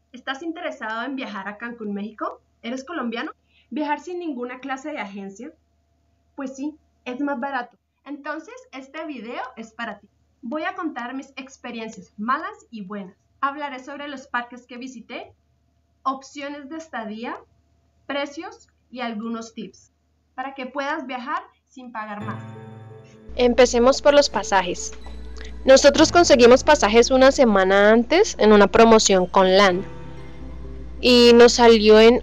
¿Estás interesado en viajar a Cancún, México? ¿Eres colombiano? ¿Viajar sin ninguna clase de agencia? Pues sí, es más barato. Entonces, este video es para ti. Voy a contar mis experiencias malas y buenas. Hablaré sobre los parques que visité, opciones de estadía, precios y algunos tips para que puedas viajar sin pagar más. Empecemos por los pasajes. Nosotros conseguimos pasajes una semana antes en una promoción con LAN y nos salió en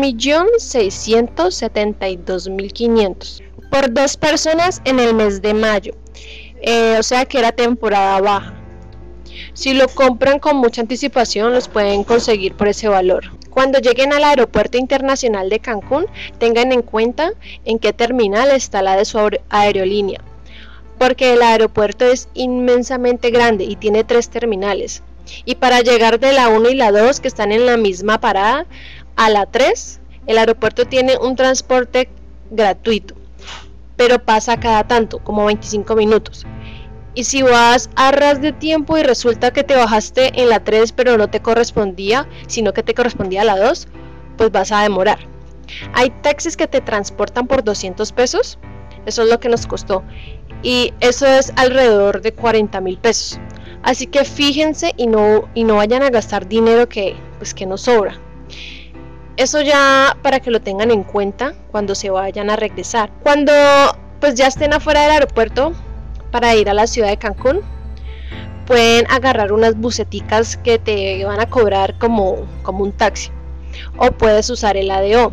1.672.500 por 2 personas en el mes de mayo, o sea que era temporada baja. Si lo compran con mucha anticipación los pueden conseguir por ese valor. Cuando lleguen al aeropuerto internacional de Cancún, tengan en cuenta en qué terminal está la de su aerolínea, porque el aeropuerto es inmensamente grande y tiene 3 terminales. Y para llegar de la 1 y la 2, que están en la misma parada, a la 3, el aeropuerto tiene un transporte gratuito, pero pasa cada tanto, como 25 minutos. Y si vas a ras de tiempo y resulta que te bajaste en la 3 pero no te correspondía, sino que te correspondía a la 2, pues vas a demorar. Hay taxis que te transportan por 200 pesos, eso es lo que nos costó, y eso es alrededor de 40.000 pesos. Así que fíjense y no vayan a gastar dinero que nos sobra. Eso ya para que lo tengan en cuenta cuando se vayan a regresar. Cuando pues ya estén afuera del aeropuerto para ir a la ciudad de Cancún, pueden agarrar unas buseticas que te van a cobrar como un taxi, o puedes usar el ADO.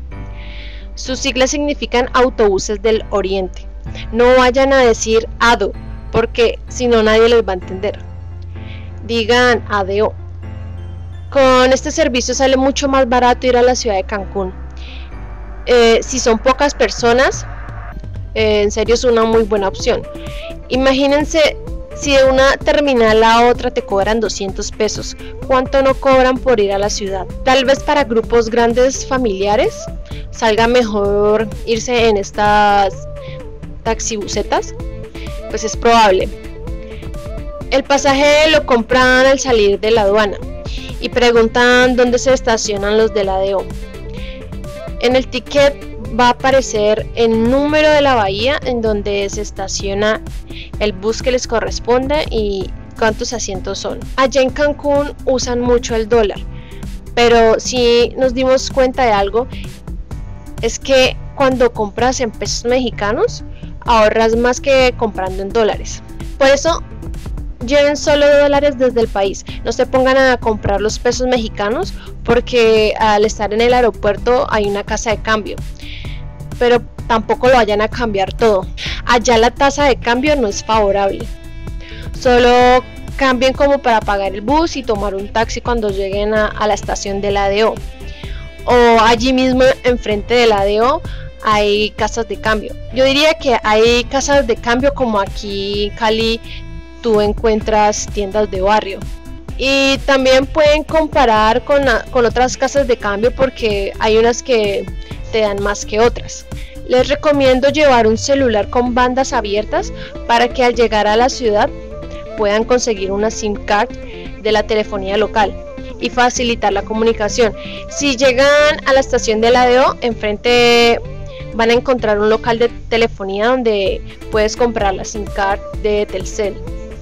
Sus siglas significan Autobuses del Oriente. No vayan a decir ADO, porque si no nadie les va a entender. Digan ADO. Con este servicio sale mucho más barato ir a la ciudad de Cancún. Si son pocas personas, en serio es una muy buena opción. Imagínense, si de una terminal a otra te cobran 200 pesos, ¿cuánto no cobran por ir a la ciudad? Tal vez para grupos grandes familiares salga mejor irse en estas taxibusetas, pues es probable. El pasaje lo compran al salir de la aduana y preguntan dónde se estacionan los de la ADO. En el ticket va a aparecer el número de la bahía en donde se estaciona el bus que les corresponde y cuántos asientos son. Allá en Cancún usan mucho el dólar, pero si nos dimos cuenta de algo, es que cuando compras en pesos mexicanos ahorras más que comprando en dólares. Por eso lleven solo dólares desde el país, no se pongan a comprar los pesos mexicanos, porque al estar en el aeropuerto hay una casa de cambio, pero tampoco lo vayan a cambiar todo. Allá la tasa de cambio no es favorable, solo cambien como para pagar el bus y tomar un taxi cuando lleguen a la estación del ADO, o allí mismo enfrente del ADO hay casas de cambio. Yo diría que hay casas de cambio como aquí en Cali tú encuentras tiendas de barrio. Y también pueden comparar con otras casas de cambio, porque hay unas que te dan más que otras. Les recomiendo llevar un celular con bandas abiertas para que al llegar a la ciudad puedan conseguir una SIM card de la telefonía local y facilitar la comunicación. Si llegan a la estación de la ADO, enfrente van a encontrar un local de telefonía donde puedes comprar la SIM card de Telcel.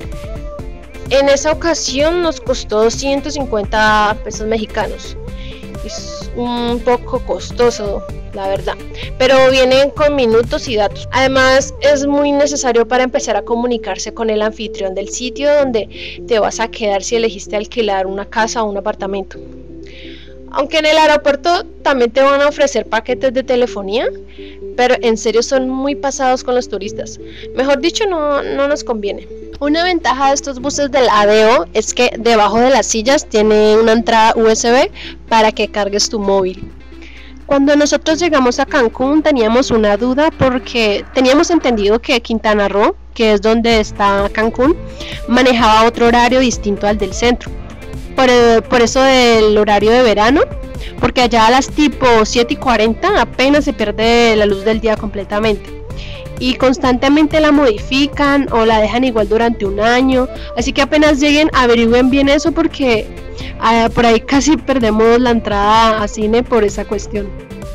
En esa ocasión nos costó 250 pesos mexicanos. Es un poco costoso, la verdad, pero vienen con minutos y datos. Además es muy necesario para empezar a comunicarse con el anfitrión del sitio donde te vas a quedar si elegiste alquilar una casa o un apartamento. Aunque en el aeropuerto también te van a ofrecer paquetes de telefonía, pero en serio son muy pasados con los turistas. Mejor dicho, no nos conviene. Una ventaja de estos buses del ADO es que debajo de las sillas tiene una entrada USB para que cargues tu móvil. Cuando nosotros llegamos a Cancún teníamos una duda, porque teníamos entendido que Quintana Roo, que es donde está Cancún, manejaba otro horario distinto al del centro. Por eso del horario de verano, porque allá a las tipo 7:40 apenas se pierde la luz del día completamente. y constantemente la modifican o la dejan igual durante un año, así que apenas lleguen averigüen bien eso porque por ahí casi perdemos la entrada a cine por esa cuestión.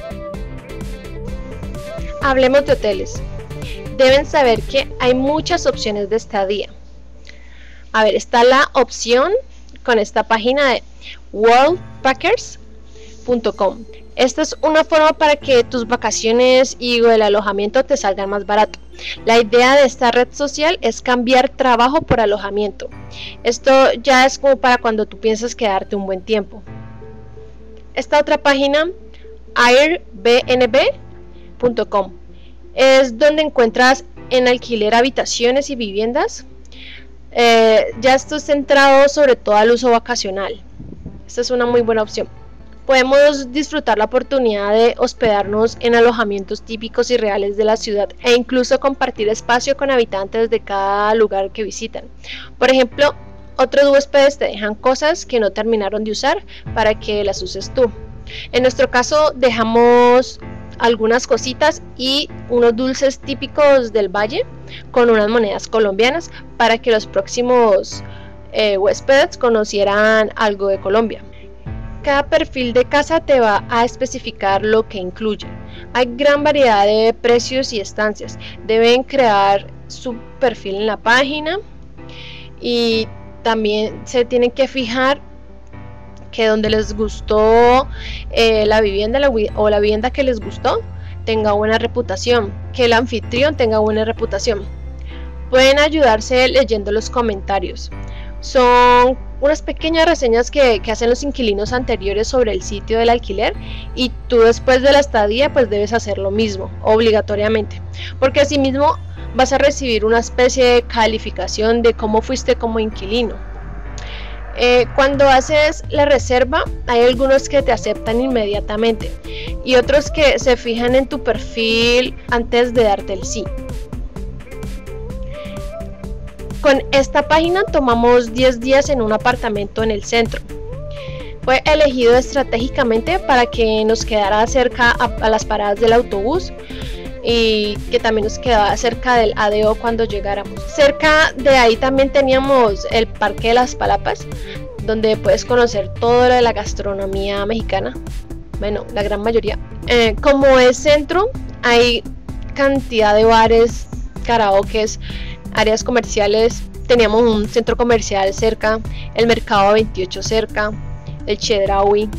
Hablemos de hoteles. Deben saber que hay muchas opciones de estadía. A ver, está la opción con esta página de worldpackers.com. Esta es una forma para que tus vacaciones y el alojamiento te salgan más barato. La idea de esta red social es cambiar trabajo por alojamiento. Esto ya es como para cuando tú piensas quedarte un buen tiempo. Esta otra página, airbnb.com, es donde encuentras en alquiler habitaciones y viviendas. Ya esto es centrado sobre todo al uso vacacional. Esta es una muy buena opción. Podemos disfrutar la oportunidad de hospedarnos en alojamientos típicos y reales de la ciudad e incluso compartir espacio con habitantes de cada lugar que visitan. Por ejemplo, otros huéspedes te dejan cosas que no terminaron de usar para que las uses tú. En nuestro caso dejamos algunas cositas y unos dulces típicos del valle con unas monedas colombianas para que los próximos huéspedes conocieran algo de Colombia. Cada perfil de casa te va a especificar lo que incluye. Hay gran variedad de precios y estancias. Deben crear su perfil en la página y también se tienen que fijar que donde les gustó la vivienda o la vivienda que les gustó tenga buena reputación, que el anfitrión tenga buena reputación. Pueden ayudarse leyendo los comentarios. Son unas pequeñas reseñas que hacen los inquilinos anteriores sobre el sitio del alquiler y tú después de la estadía pues debes hacer lo mismo obligatoriamente, porque asimismo vas a recibir una especie de calificación de cómo fuiste como inquilino. Cuando haces la reserva hay algunos que te aceptan inmediatamente y otros que se fijan en tu perfil antes de darte el sí. Con esta página tomamos 10 días en un apartamento en el centro. Fue elegido estratégicamente para que nos quedara cerca a las paradas del autobús y que también nos quedaba cerca del ADO cuando llegáramos. Cerca de ahí también teníamos el Parque de las Palapas, donde puedes conocer todo lo de la gastronomía mexicana, bueno, la gran mayoría. Como es centro, hay cantidad de bares, karaokes, áreas comerciales. Teníamos un centro comercial cerca, el Mercado 28 cerca, el Chedraui.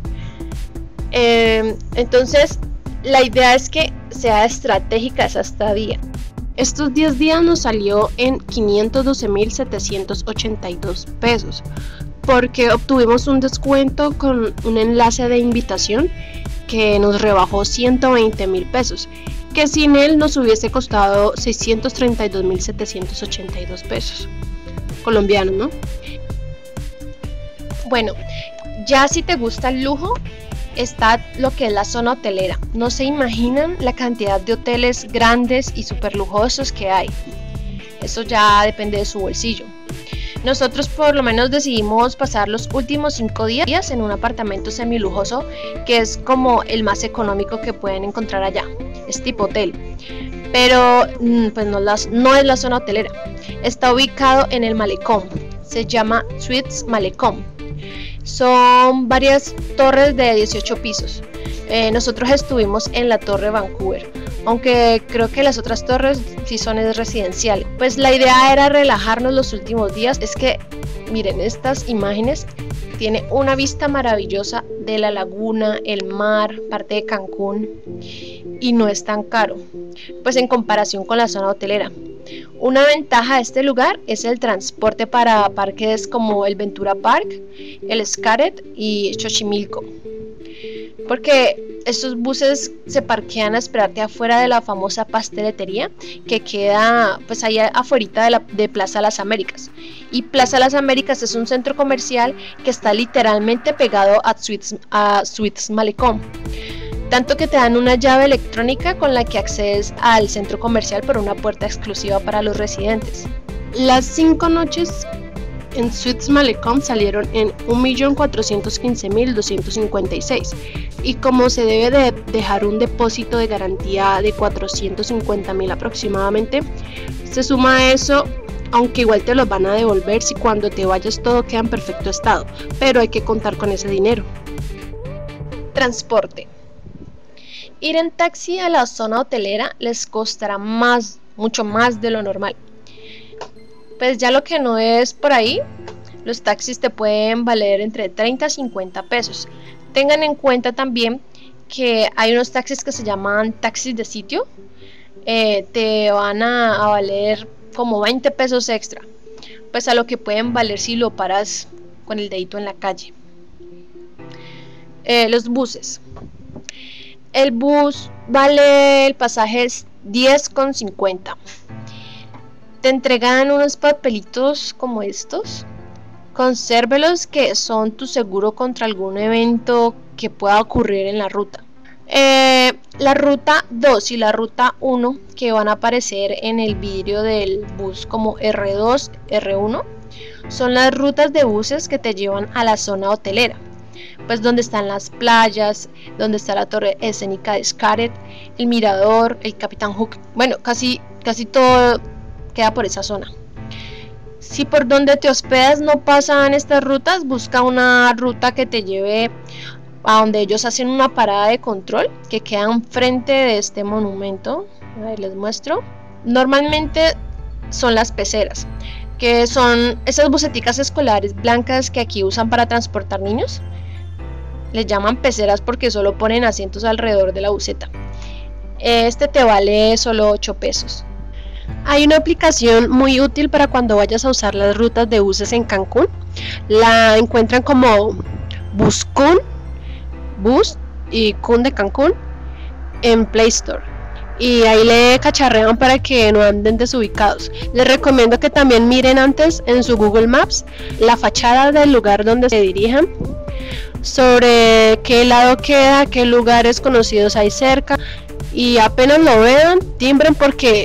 Entonces la idea es que sea estratégica esa estadía. Estos 10 días nos salió en 512.782 pesos porque obtuvimos un descuento con un enlace de invitación que nos rebajó 120.000 pesos, que sin él nos hubiese costado 632.782 pesos colombianos, ¿no? Bueno, ya si te gusta el lujo, está lo que es la zona hotelera. No se imaginan la cantidad de hoteles grandes y súper lujosos que hay. Eso ya depende de su bolsillo. Nosotros por lo menos decidimos pasar los últimos 5 días en un apartamento semilujoso que es como el más económico que pueden encontrar allá. Es tipo hotel, pero pues no es la zona hotelera. Está ubicado en el malecón. Se llama Suites Malecón. Son varias torres de 18 pisos. Nosotros estuvimos en la Torre Vancouver, aunque creo que las otras torres sí son residenciales. Pues la idea era relajarnos los últimos días. Es que miren estas imágenes, tiene una vista maravillosa de la laguna, el mar, parte de Cancún, y no es tan caro, pues en comparación con la zona hotelera. Una ventaja de este lugar es el transporte para parques como el Ventura Park, el Xcaret y Xochimilco, porque estos buses se parquean a esperarte afuera de la famosa pasteletería que queda pues allá afuera de Plaza Las Américas. Y Plaza Las Américas es un centro comercial que está literalmente pegado a Suites Malecón, tanto que te dan una llave electrónica con la que accedes al centro comercial por una puerta exclusiva para los residentes. Las 5 noches en Suites Malecom salieron en 1.415.256 y como se debe de dejar un depósito de garantía de 450.000 aproximadamente, se suma a eso, aunque igual te los van a devolver si cuando te vayas todo queda en perfecto estado, pero hay que contar con ese dinero. Transporte. Ir en taxi a la zona hotelera les costará mucho más de lo normal. Pues ya lo que no es por ahí, los taxis te pueden valer entre 30 a 50 pesos. Tengan en cuenta también que hay unos taxis que se llaman taxis de sitio. Te van a valer como 20 pesos extra. Pues a lo que pueden valer si lo paras con el dedito en la calle. Los buses. El bus vale el pasaje es 10,50. Te entregan unos papelitos como estos. Consérvelos, que son tu seguro contra algún evento que pueda ocurrir en la ruta. La ruta 2 y la ruta 1 que van a aparecer en el vidrio del bus como R2, R1 son las rutas de buses que te llevan a la zona hotelera, pues donde están las playas, donde está la torre escénica de Xcaret, el mirador, el Capitán Hook. Bueno, casi todo queda por esa zona. Si por donde te hospedas no pasan estas rutas, busca una ruta que te lleve a donde ellos hacen una parada de control que queda enfrente de este monumento. A ver, les muestro. Normalmente son las peceras, que son esas buseticas escolares blancas que aquí usan para transportar niños. Les llaman peceras porque solo ponen asientos alrededor de la buseta. Este te vale solo 8 pesos. Hay una aplicación muy útil para cuando vayas a usar las rutas de buses en Cancún. La encuentran como Buscún, Bus y Kun de Cancún en Play Store. Y ahí le cacharrean para que no anden desubicados. Les recomiendo que también miren antes en su Google Maps la fachada del lugar donde se dirijan, sobre qué lado queda, qué lugares conocidos hay cerca, y apenas lo vean, timbren, porque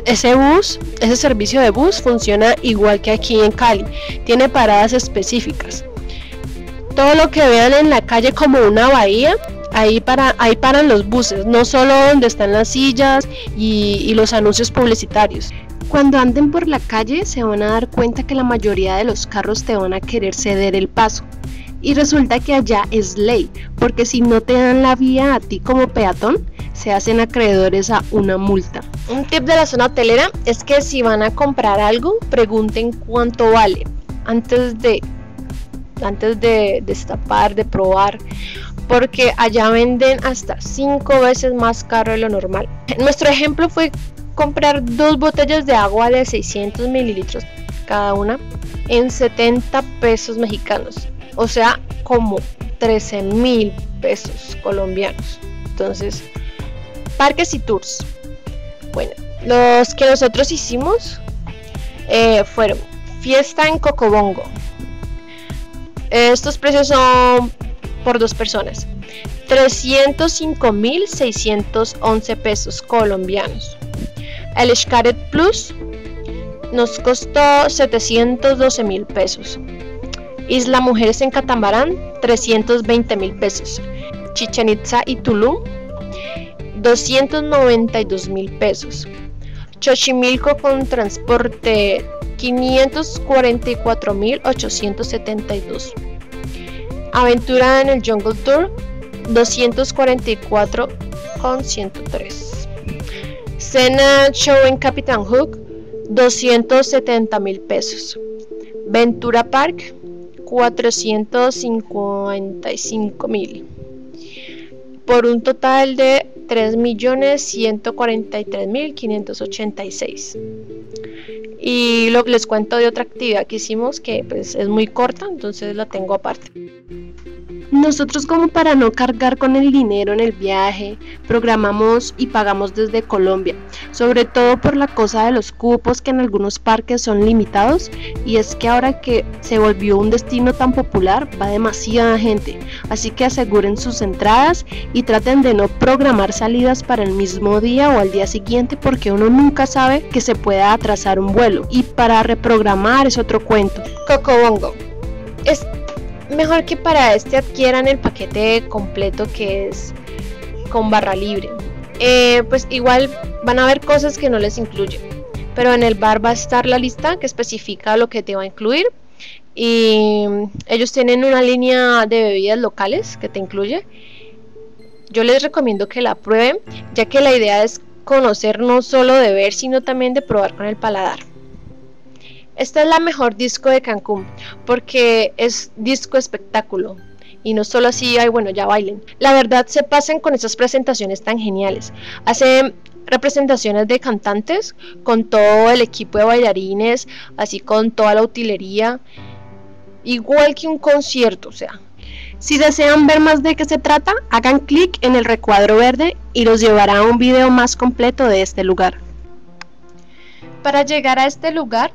ese servicio de bus funciona igual que aquí en Cali, tiene paradas específicas. Todo lo que vean en la calle como una bahía, ahí paran los buses, no solo donde están las sillas y los anuncios publicitarios. Cuando anden por la calle se van a dar cuenta que la mayoría de los carros te van a querer ceder el paso. Y resulta que allá es ley, porque si no te dan la vía a ti como peatón, se hacen acreedores a una multa. Un tip de la zona hotelera es que si van a comprar algo, pregunten cuánto vale antes de destapar, de probar, porque allá venden hasta 5 veces más caro de lo normal. Nuestro ejemplo fue comprar 2 botellas de agua de 600 mililitros cada una en 70 pesos mexicanos. O sea, como 13.000 pesos colombianos. Entonces, parques y tours. Bueno, los que nosotros hicimos fueron fiesta en Cocobongo. Estos precios son por 2 personas. 305.611 pesos colombianos. El Xcaret Plus nos costó 712.000 pesos. Isla Mujeres en Catamarán, 320.000 pesos. Chichén Itzá y Tulum, 292.000 pesos. Xochimilco con transporte, 544.872. Aventura en el Jungle Tour, 244.103. Cena Show en Capitán Hook, 270.000 pesos. Ventura Park, 455.000, por un total de 3.143.586. Y les cuento de otra actividad que hicimos que pues es muy corta, entonces la tengo aparte. Nosotros, como para no cargar con el dinero en el viaje, programamos y pagamos desde Colombia, sobre todo por la cosa de los cupos, que en algunos parques son limitados, y es que ahora que se volvió un destino tan popular va demasiada gente, así que aseguren sus entradas y traten de no programar salidas para el mismo día o al día siguiente, porque uno nunca sabe que se pueda atrasar un vuelo, y para reprogramar es otro cuento. Cocobongo. Es mejor que para este adquieran el paquete completo, que es con barra libre. Pues igual van a haber cosas que no les incluye, pero en el bar va a estar la lista que especifica lo que te va a incluir, y ellos tienen una línea de bebidas locales que te incluye. Yo les recomiendo que la prueben, ya que la idea es conocer no solo de ver, sino también de probar con el paladar. Esta es la mejor disco de Cancún, porque es disco espectáculo. Y no solo así, ay bueno, ya bailen. La verdad, se pasan con esas presentaciones tan geniales. Hacen representaciones de cantantes con todo el equipo de bailarines, así con toda la utilería, igual que un concierto, o sea. Si desean ver más de qué se trata, hagan clic en el recuadro verde y los llevará a un video más completo de este lugar. Para llegar a este lugar,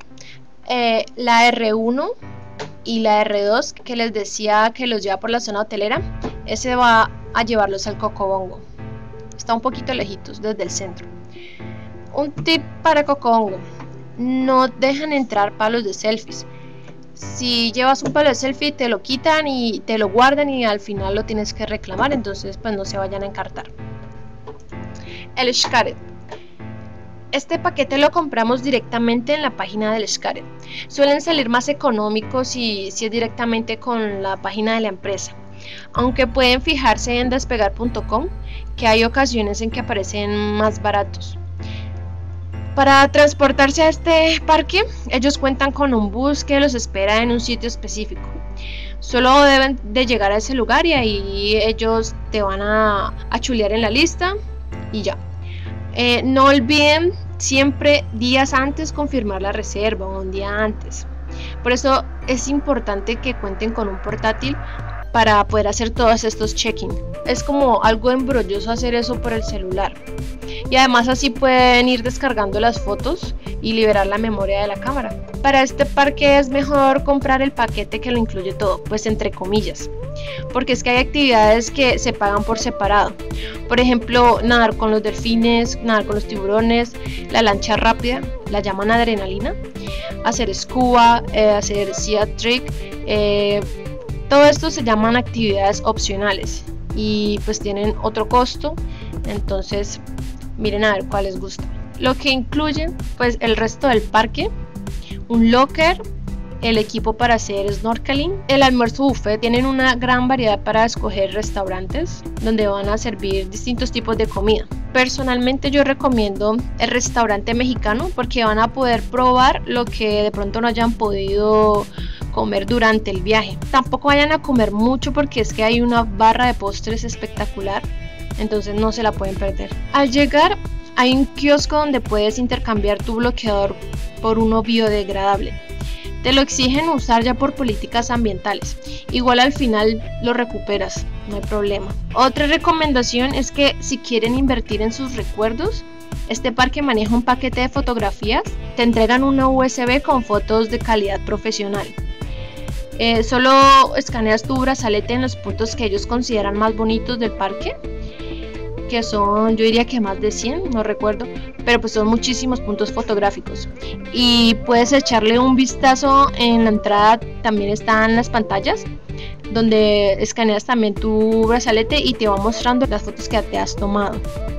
la R1 y la R2 que les decía que los lleva por la zona hotelera, ese va a llevarlos al Cocobongo. Está un poquito lejitos desde el centro. Un tip para Cocobongo: no dejan entrar palos de selfies. Si llevas un palo de selfie, te lo quitan y te lo guardan, y al final lo tienes que reclamar, entonces pues no se vayan a encartar. El Xcaret. Este paquete lo compramos directamente en la página del Xcaret. Suelen salir más económicos si es directamente con la página de la empresa, aunque pueden fijarse en despegar.com, que hay ocasiones en que aparecen más baratos. Para transportarse a este parque, ellos cuentan con un bus que los espera en un sitio específico. Solo deben de llegar a ese lugar y ahí ellos te van a chulear en la lista y ya. No olviden siempre días antes confirmar la reserva, o un día antes. Por eso es importante que cuenten con un portátil para poder hacer todos estos check-in. Es como algo embrolloso hacer eso por el celular, y además así pueden ir descargando las fotos y liberar la memoria de la cámara. Para este parque es mejor comprar el paquete que lo incluye todo, pues entre comillas, porque es que hay actividades que se pagan por separado. Por ejemplo, nadar con los delfines, nadar con los tiburones, la lancha rápida, la llaman adrenalina, hacer scuba, hacer sea trick, todo esto se llaman actividades opcionales y pues tienen otro costo, entonces miren a ver cuál les gusta. Lo que incluyen pues el resto del parque: un locker, el equipo para hacer snorkeling, el almuerzo buffet. Tienen una gran variedad para escoger restaurantes donde van a servir distintos tipos de comida. Personalmente yo recomiendo el restaurante mexicano, porque van a poder probar lo que de pronto no hayan podido comer durante el viaje. Tampoco vayan a comer mucho, porque es que hay una barra de postres espectacular, entonces no se la pueden perder. Al llegar hay un kiosco donde puedes intercambiar tu bloqueador por uno biodegradable. Te lo exigen usar ya por políticas ambientales. Igual al final lo recuperas, no hay problema. Otra recomendación es que si quieren invertir en sus recuerdos, este parque maneja un paquete de fotografías. Te entregan una USB con fotos de calidad profesional. Solo escaneas tu brazalete en los puntos que ellos consideran más bonitos del parque, que son, yo diría que más de 100, no recuerdo, pero pues son muchísimos puntos fotográficos, y puedes echarle un vistazo en la entrada. También están las pantallas donde escaneas también tu brazalete y te va mostrando las fotos que te has tomado.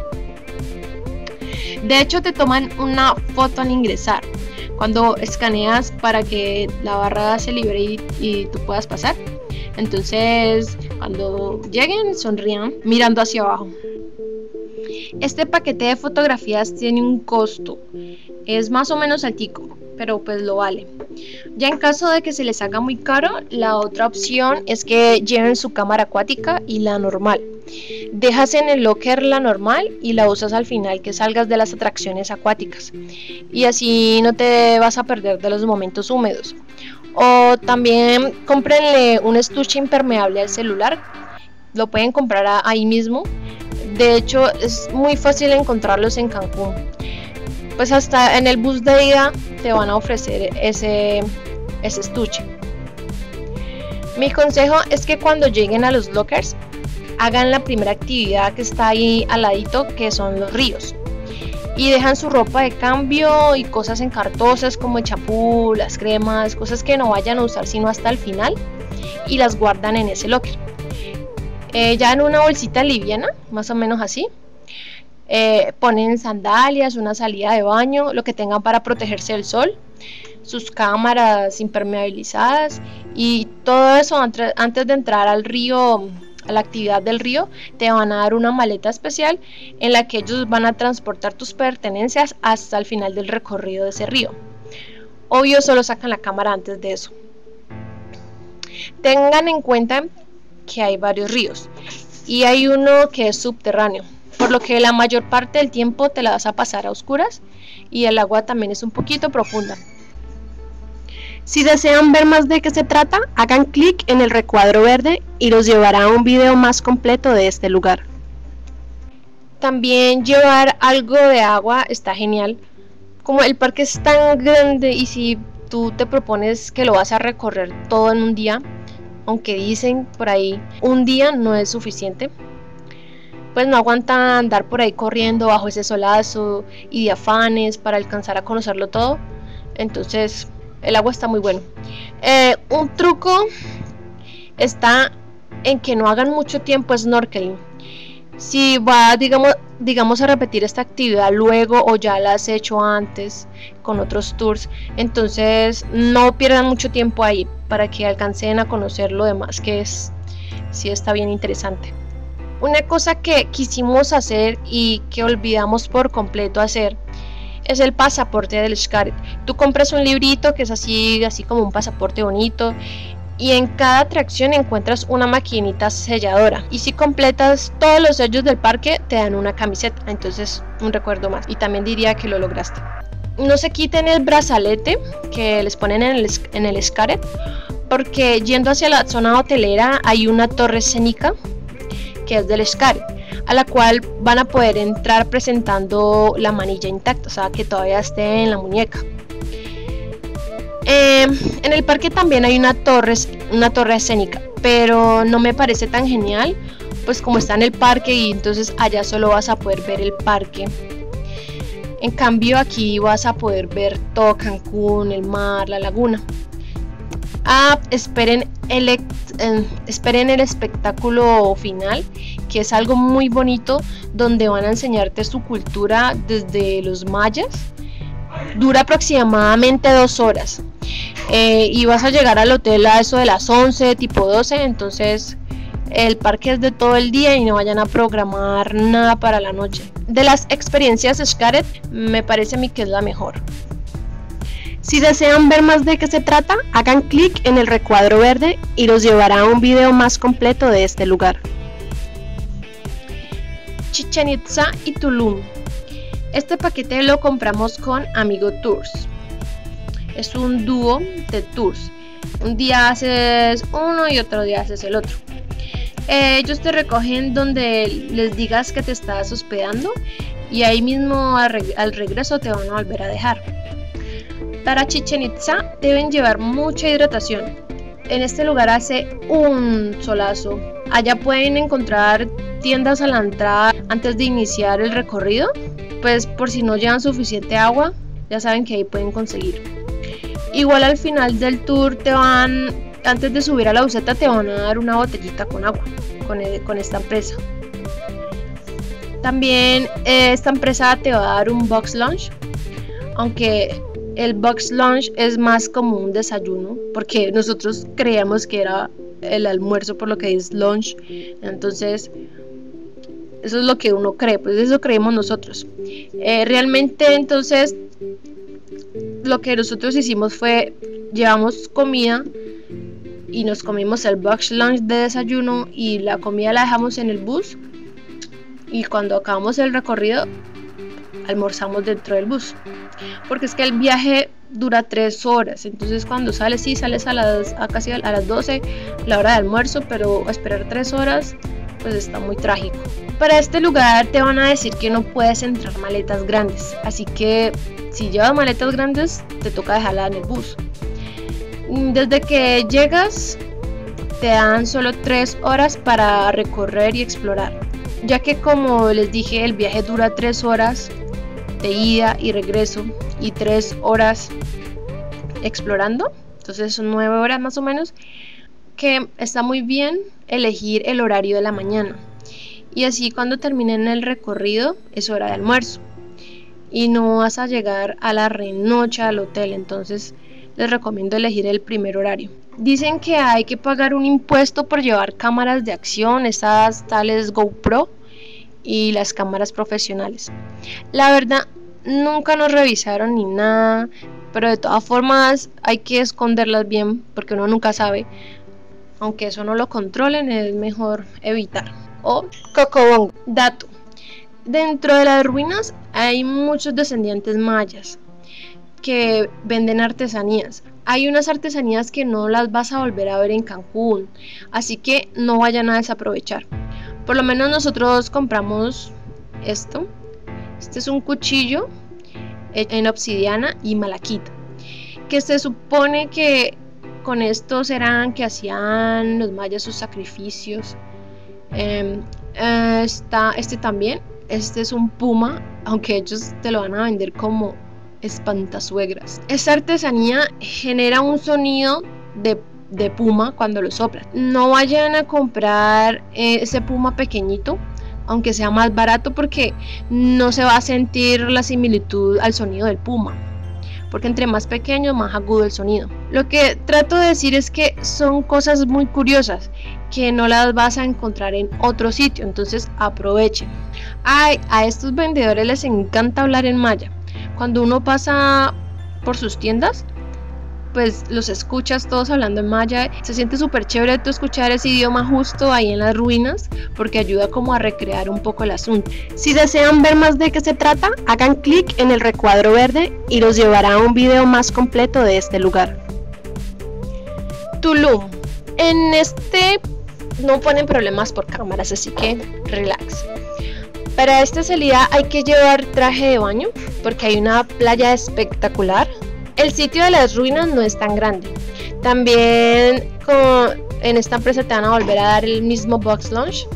De hecho, te toman una foto al ingresar cuando escaneas para que la barra se libere y tú puedas pasar. Entonces cuando lleguen, sonrían mirando hacia abajo. Este paquete de fotografías tiene un costo, es más o menos altico, pero pues lo vale. Ya en caso de que se les haga muy caro, la otra opción es que lleven su cámara acuática y la normal. Dejas en el locker la normal y la usas al final que salgas de las atracciones acuáticas, y así no te vas a perder de los momentos húmedos. O también cómprenle un estuche impermeable al celular, lo pueden comprar ahí mismo. De hecho es muy fácil encontrarlos en Cancún, pues hasta en el bus de ida te van a ofrecer ese estuche. Mi consejo es que cuando lleguen a los lockers hagan la primera actividad que está ahí al ladito, que son los ríos, y dejan su ropa de cambio y cosas encartosas como el champú, las cremas, cosas que no vayan a usar sino hasta el final, y las guardan en ese locker. Ya en una bolsita liviana, más o menos así, ponen sandalias, una salida de baño, lo que tengan para protegerse del sol, sus cámaras impermeabilizadas y todo eso. Antes de entrar al río, a la actividad del río, te van a dar una maleta especial en la que ellos van a transportar tus pertenencias hasta el final del recorrido de ese río. Obvio, solo sacan la cámara antes de eso. Tengan en cuenta que hay varios ríos y hay uno que es subterráneo, por lo que la mayor parte del tiempo te la vas a pasar a oscuras y el agua también es un poquito profunda. Si desean ver más de qué se trata, hagan clic en el recuadro verde y los llevará a un video más completo de este lugar. También llevar algo de agua está genial. Como el parque es tan grande y si tú te propones que lo vas a recorrer todo en un día, aunque dicen por ahí un día no es suficiente, pues no aguanta andar por ahí corriendo bajo ese solazo y de afanes para alcanzar a conocerlo todo. Entonces el agua está muy bueno. Un truco está en que no hagan mucho tiempo snorkeling. Si va, digamos a repetir esta actividad luego o ya la has hecho antes con otros tours, entonces no pierdan mucho tiempo ahí para que alcancen a conocer lo demás, que sí está bien interesante. Una cosa que quisimos hacer y que olvidamos por completo hacer es el pasaporte del Xcaret. Tú compras un librito que es así como un pasaporte bonito, y en cada atracción encuentras una maquinita selladora, y si completas todos los sellos del parque te dan una camiseta, entonces un recuerdo más, y también diría que lo lograste. No se quiten el brazalete que les ponen en el Xcaret, porque yendo hacia la zona hotelera hay una torre escénica que es del Xcaret, a la cual van a poder entrar presentando la manilla intacta, o sea que todavía esté en la muñeca. En el parque también hay una torre escénica, pero no me parece tan genial, pues como está en el parque y entonces allá solo vas a poder ver el parque. En cambio aquí vas a poder ver todo Cancún, el mar, la laguna. Esperen el espectáculo final, que es algo muy bonito, donde van a enseñarte su cultura desde los mayas. Dura aproximadamente 2 horas, y vas a llegar al hotel a eso de las 11, tipo 12, entonces el parque es de todo el día y no vayan a programar nada para la noche. De las experiencias Xcaret, me parece a mí que es la mejor. Si desean ver más de qué se trata, hagan clic en el recuadro verde y los llevará a un video más completo de este lugar. Chichén Itzá y Tulum. Este paquete lo compramos con Amigo Tours. Es un dúo de tours. Un día haces uno y otro día haces el otro. Ellos te recogen donde les digas que te estás hospedando y ahí mismo al regreso te van a volver a dejar. Para Chichén Itzá deben llevar mucha hidratación. En este lugar hace un solazo. Allá pueden encontrar tiendas a la entrada antes de iniciar el recorrido, pues por si no llevan suficiente agua, ya saben que ahí pueden conseguir. Igual al final del tour antes de subir a la buseta te van a dar una botellita con agua, con esta empresa. También esta empresa te va a dar un box lunch, aunque el box lunch es más como un desayuno, porque nosotros creíamos que era el almuerzo por lo que es lunch, entonces eso es lo que uno cree, pues eso creemos nosotros. Realmente entonces lo que nosotros hicimos fue llevamos comida y nos comimos el box lunch de desayuno y la comida la dejamos en el bus, y cuando acabamos el recorrido almorzamos dentro del bus, porque es que el viaje dura 3 horas, entonces cuando sales, sí, sales casi a las 12, la hora de almuerzo, pero esperar 3 horas, pues está muy trágico. Para este lugar te van a decir que no puedes entrar maletas grandes, así que si llevas maletas grandes, te toca dejarla en el bus. Desde que llegas, te dan solo 3 horas para recorrer y explorar, ya que como les dije, el viaje dura 3 horas de ida y regreso y 3 horas explorando, entonces son 9 horas más o menos, que está muy bien elegir el horario de la mañana, y así cuando terminen el recorrido es hora de almuerzo y no vas a llegar a la renoche al hotel, entonces les recomiendo elegir el primer horario. Dicen que hay que pagar un impuesto por llevar cámaras de acción, esas tales GoPro y las cámaras profesionales. La verdad, nunca nos revisaron ni nada, pero de todas formas hay que esconderlas bien porque uno nunca sabe. Aunque eso no lo controlen, es mejor evitar. O Cocobongo, dato. Dentro de las ruinas hay muchos descendientes mayas que venden artesanías. Hay unas artesanías que no las vas a volver a ver en Cancún, así que no vayan a desaprovechar. Por lo menos nosotros compramos esto. Este es un cuchillo en obsidiana y malaquita, que se supone que con estos eran que hacían los mayas sus sacrificios. Este también, este es un puma, aunque ellos te lo van a vender como espantasuegras. Esta artesanía genera un sonido de puma cuando lo soplan. No vayan a comprar ese puma pequeñito, aunque sea más barato, porque no se va a sentir la similitud al sonido del puma, porque entre más pequeño, más agudo el sonido. Lo que trato de decir es que son cosas muy curiosas que no las vas a encontrar en otro sitio, entonces aprovechen. A estos vendedores les encanta hablar en maya. Cuando uno pasa por sus tiendas, pues los escuchas todos hablando en maya. Se siente súper chévere tú escuchar ese idioma justo ahí en las ruinas, porque ayuda como a recrear un poco el asunto. Si desean ver más de qué se trata, hagan clic en el recuadro verde y los llevará a un video más completo de este lugar. Tulum. En este no ponen problemas por cámaras, así que relax. Para esta salida hay que llevar traje de baño porque hay una playa espectacular. El sitio de las ruinas no es tan grande. También en esta empresa te van a volver a dar el mismo box lunch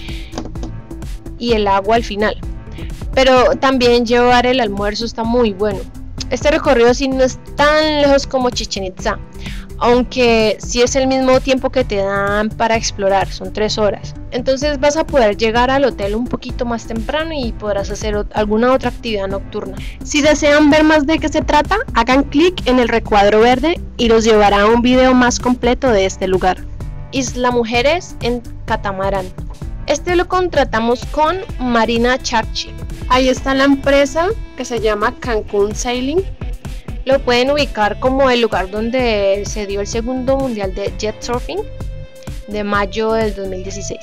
y el agua al final. Pero también llevar el almuerzo está muy bueno. Este recorrido sí no es tan lejos como Chichén Itzá, aunque sí es el mismo tiempo que te dan para explorar, son 3 horas. Entonces vas a poder llegar al hotel un poquito más temprano y podrás hacer alguna otra actividad nocturna. Si desean ver más de qué se trata, hagan clic en el recuadro verde y los llevará a un video más completo de este lugar. Isla Mujeres en catamarán. Este lo contratamos con Marina Charchi. Ahí está la empresa que se llama Cancún Sailing. Lo pueden ubicar como el lugar donde se dio el segundo mundial de jet surfing de mayo del 2016.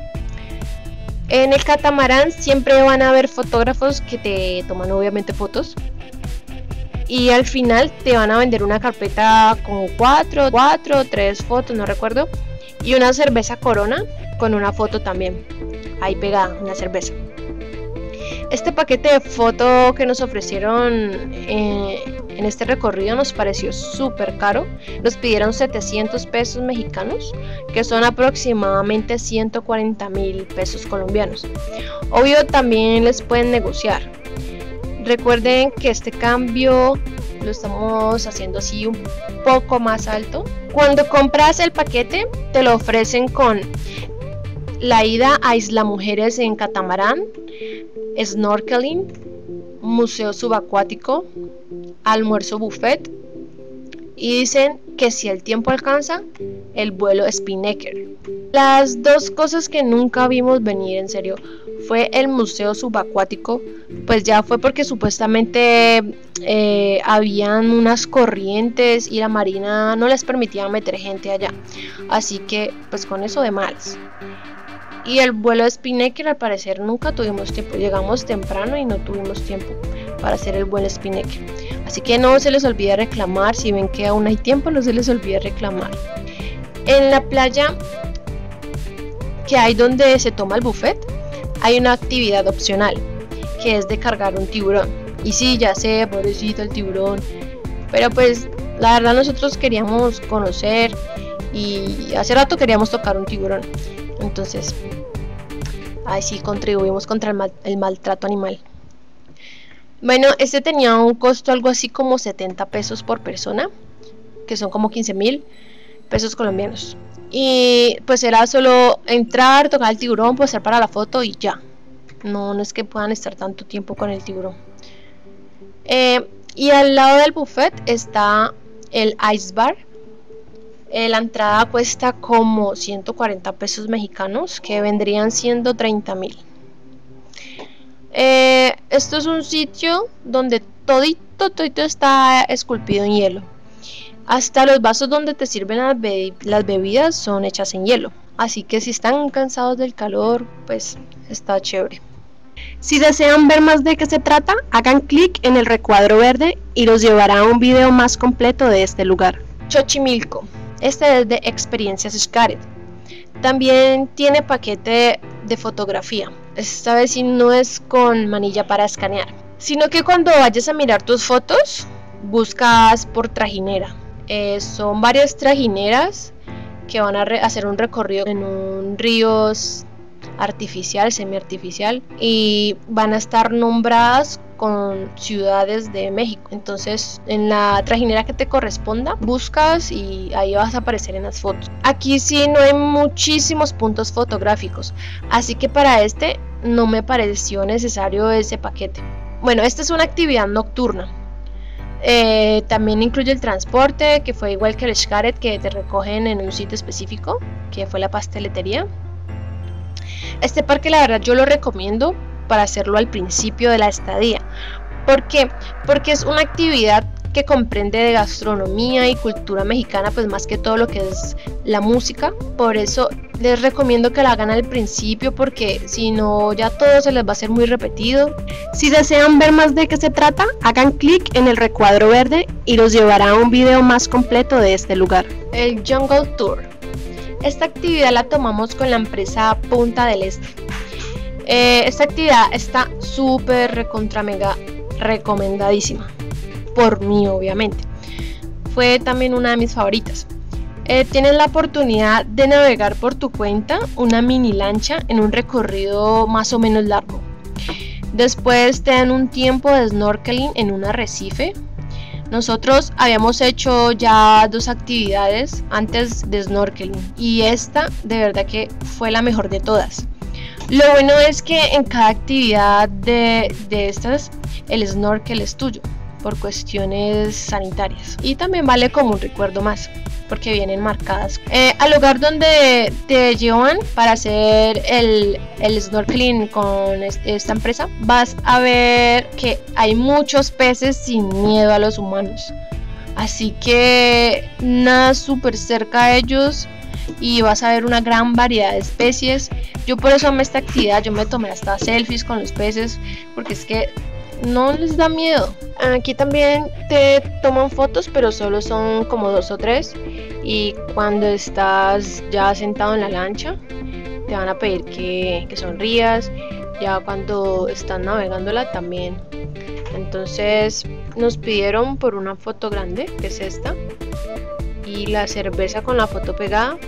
En el catamarán siempre van a haber fotógrafos que te toman obviamente fotos, y al final te van a vender una carpeta con 4 o 3 fotos, no recuerdo, y una cerveza Corona con una foto también ahí pegada, una cerveza. Este paquete de foto que nos ofrecieron en este recorrido nos pareció súper caro. Nos pidieron 700 pesos mexicanos, que son aproximadamente 140,000 pesos colombianos. Obvio, también les pueden negociar. Recuerden que este cambio lo estamos haciendo así un poco más alto. Cuando compras el paquete te lo ofrecen con la ida a Isla Mujeres en catamarán, snorkeling, museo subacuático, almuerzo buffet, y dicen que si el tiempo alcanza, el vuelo Spinnaker. Las dos cosas que nunca vimos venir, en serio, fue el Museo Subacuático. Pues ya fue porque supuestamente habían unas corrientes y la marina no les permitía meter gente allá, así que pues con eso de malas. Y el vuelo de Spinnaker, al parecer nunca tuvimos tiempo, llegamos temprano y no tuvimos tiempo para hacer el vuelo Spinnaker, así que no se les olvide reclamar. Si ven que aún hay tiempo, no se les olvide reclamar. En la playa que hay donde se toma el buffet, hay una actividad opcional, que es de cargar un tiburón. Y sí, ya sé, pobrecito el tiburón, pero pues la verdad nosotros queríamos conocer y hace rato queríamos tocar un tiburón. Entonces, ahí sí contribuimos contra el maltrato animal. Bueno, este tenía un costo algo así como 70 pesos por persona, que son como 15.000 pesos colombianos. Y pues era solo entrar, tocar el tiburón, posar para la foto y ya. No es que puedan estar tanto tiempo con el tiburón. Y al lado del buffet está el ice bar. La entrada cuesta como 140 pesos mexicanos, que vendrían siendo 30.000. Esto es un sitio donde todito está esculpido en hielo. Hasta los vasos donde te sirven las bebidas son hechas en hielo. Así que si están cansados del calor, pues está chévere. Si desean ver más de qué se trata, hagan clic en el recuadro verde y los llevará a un video más completo de este lugar. Xochimilco. Este es de Experiencias Xcaret. También tiene paquete de fotografía. Esta vez sí no es con manilla para escanear, sino que cuando vayas a mirar tus fotos, buscas por trajinera. Son varias trajineras que van a hacer un recorrido en un río artificial, semiartificial, y van a estar nombradas con ciudades de México. Entonces en la trajinera que te corresponda buscas y ahí vas a aparecer en las fotos. Aquí sí no hay muchísimos puntos fotográficos, así que para este no me pareció necesario ese paquete. Bueno, esta es una actividad nocturna. También incluye el transporte, que fue igual que el Xcaret, que te recogen en un sitio específico, que fue la pasteletería. Este parque la verdad yo lo recomiendo para hacerlo al principio de la estadía. ¿Por qué? Porque es una actividad que comprende de gastronomía y cultura mexicana, pues más que todo lo que es la música. Por eso les recomiendo que la hagan al principio, porque si no ya todo se les va a hacer muy repetido. Si desean ver más de qué se trata, hagan clic en el recuadro verde y los llevará a un video más completo de este lugar. El Jungle Tour. Esta actividad la tomamos con la empresa Punta del Este. Esta actividad está súper recontra mega recomendadísima, por mí obviamente. Fue también una de mis favoritas. Tienes la oportunidad de navegar por tu cuenta una mini lancha en un recorrido más o menos largo. Después te dan un tiempo de snorkeling en un arrecife. Nosotros habíamos hecho ya 2 actividades antes de snorkeling y esta de verdad que fue la mejor de todas. Lo bueno es que en cada actividad de estas el snorkel es tuyo por cuestiones sanitarias y también vale como un recuerdo más porque vienen marcadas. Al lugar donde te llevan para hacer el snorkeling con esta empresa, vas a ver que hay muchos peces sin miedo a los humanos, así que nada súper cerca a ellos y vas a ver una gran variedad de especies. Yo por eso amé esta actividad, yo me tomé hasta selfies con los peces porque es que no les da miedo. Aquí también te toman fotos, pero solo son como 2 o 3, y cuando estás ya sentado en la lancha te van a pedir que sonrías, ya cuando están navegándola también. Entonces nos pidieron por una foto grande, que es esta, y la cerveza con la foto pegada,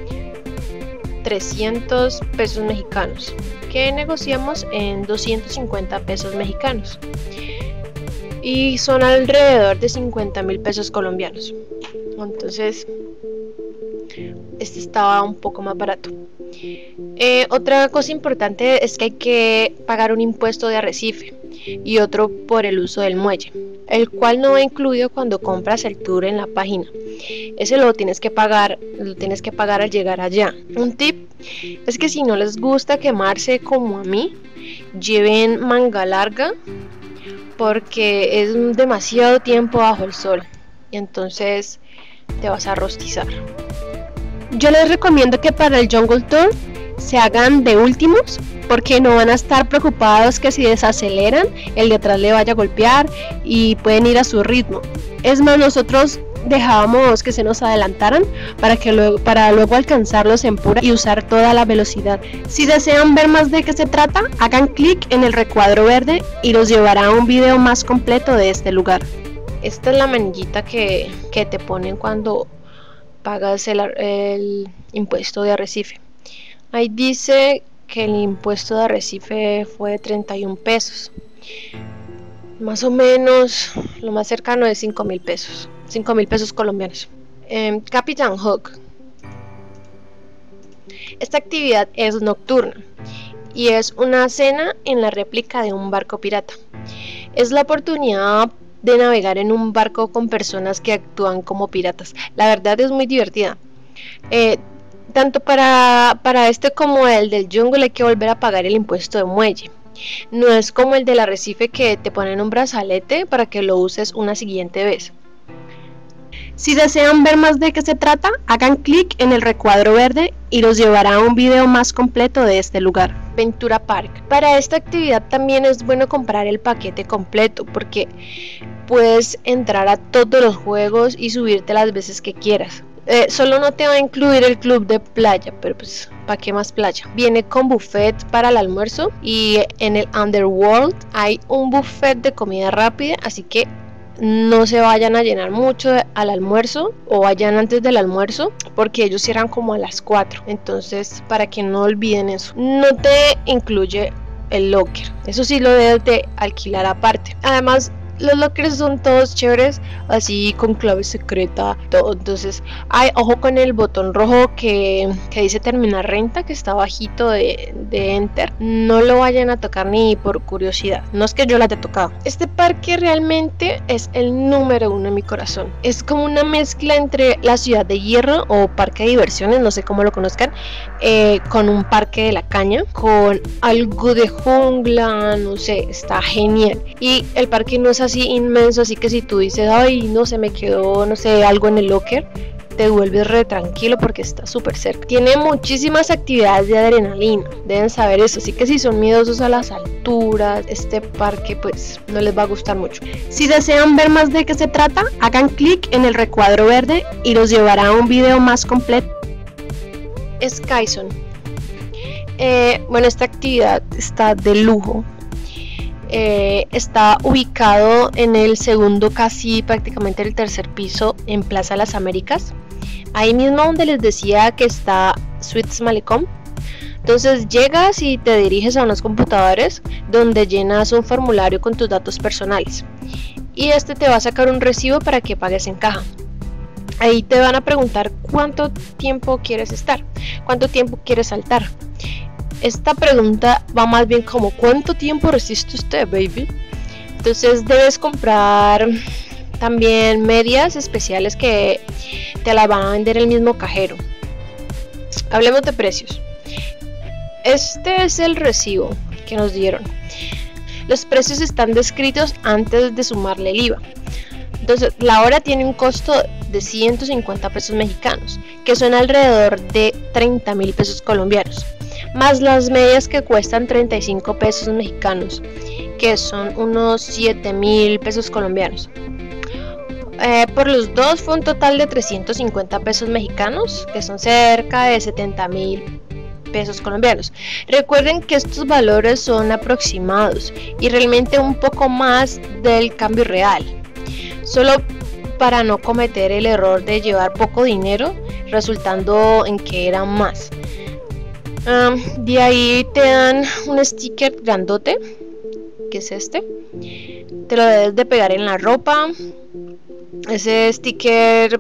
300 pesos mexicanos, que negociamos en 250 pesos mexicanos y son alrededor de 50.000 pesos colombianos. Entonces este estaba un poco más barato. Otra cosa importante es que hay que pagar un impuesto de arrecife y otro por el uso del muelle. el cual no va incluido cuando compras el tour en la página. Ese lo tienes que pagar al llegar allá. Un tip es que si no les gusta quemarse como a mí, lleven manga larga, porque es demasiado tiempo bajo el sol y entonces te vas a rostizar. Yo les recomiendo que para el Jungle Tour se hagan de últimos, porque no van a estar preocupados que si desaceleran el de atrás le vaya a golpear y pueden ir a su ritmo. Es más, nosotros dejábamos que se nos adelantaran para luego alcanzarlos en pura y usar toda la velocidad. Si desean ver más de qué se trata, hagan clic en el recuadro verde y los llevará a un video más completo de este lugar. Esta es la manillita que te ponen cuando pagas el impuesto de Arrecife. Ahí dice que el impuesto de Arrecife fue de 31 pesos. Más o menos, lo más cercano es 5.000 pesos. 5.000 pesos colombianos. Captain Hook. Esta actividad es nocturna y es una cena en la réplica de un barco pirata. Es la oportunidad de navegar en un barco con personas que actúan como piratas. La verdad es muy divertida. Tanto para este como el del jungle hay que volver a pagar el impuesto de muelle. No es como el del Arrecife, que te ponen un brazalete para que lo uses una siguiente vez. Si desean ver más de qué se trata, hagan clic en el recuadro verde y los llevará a un video más completo de este lugar. Ventura Park. Para esta actividad también es bueno comprar el paquete completo, porque puedes entrar a todos los juegos y subirte las veces que quieras. Solo no te va a incluir el club de playa, pero pues ¿para qué más playa? Viene con buffet para el almuerzo, y en el Underworld hay un buffet de comida rápida, así que no se vayan a llenar mucho al almuerzo, o vayan antes del almuerzo, porque ellos cierran como a las 4. Entonces, para que no olviden eso. No te incluye el locker, eso sí lo debes de alquilar aparte. Además, los lockers son todos chéveres, así con clave secreta, todo. Entonces, ojo con el botón rojo que dice terminar renta, que está bajito de enter. No lo vayan a tocar ni por curiosidad. No es que yo la haya tocado. Este parque realmente es el número 1 en mi corazón. Es como una mezcla entre la Ciudad de Hierro o parque de diversiones, no sé cómo lo conozcan, con un parque de la caña, con algo de jungla, no sé, está genial. Y el parque no es así inmenso, así que si tú dices, ay, no, se me quedó, no sé, algo en el locker, te vuelves re tranquilo porque está súper cerca. Tiene muchísimas actividades de adrenalina, deben saber eso, así que si son miedosos a las alturas, este parque pues no les va a gustar mucho. Si desean ver más de qué se trata, hagan clic en el recuadro verde y los llevará a un video más completo. Skyzone. Bueno, esta actividad está de lujo. Está ubicado en el segundo, casi prácticamente el tercer piso, en Plaza Las Américas, ahí mismo donde les decía que está Suites Malecón. Entonces llegas y te diriges a unos computadores donde llenas un formulario con tus datos personales, y este te va a sacar un recibo para que pagues en caja. Ahí te van a preguntar cuánto tiempo quieres estar, cuánto tiempo quieres saltar. Esta pregunta va más bien como ¿cuánto tiempo resiste usted, baby? Entonces debes comprar también medias especiales que te las van a vender el mismo cajero. Hablemos de precios. Este es el recibo que nos dieron. Los precios están descritos antes de sumarle el IVA. Entonces la hora tiene un costo de 150 pesos mexicanos, que son alrededor de 30.000 pesos colombianos, más las medias que cuestan 35 pesos mexicanos, que son unos 7.000 pesos colombianos. Por los dos fue un total de 350 pesos mexicanos, que son cerca de 70.000 pesos colombianos. Recuerden que estos valores son aproximados y realmente un poco más del cambio real, solo para no cometer el error de llevar poco dinero, resultando en que eran más. De ahí te dan un sticker grandote, que es este. Te lo debes de pegar en la ropa. Ese sticker